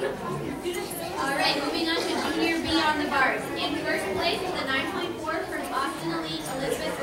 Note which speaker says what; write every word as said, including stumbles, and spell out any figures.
Speaker 1: All right, moving on to Junior B on the bars. In first place with a nine point four from Austin Elite, Elizabeth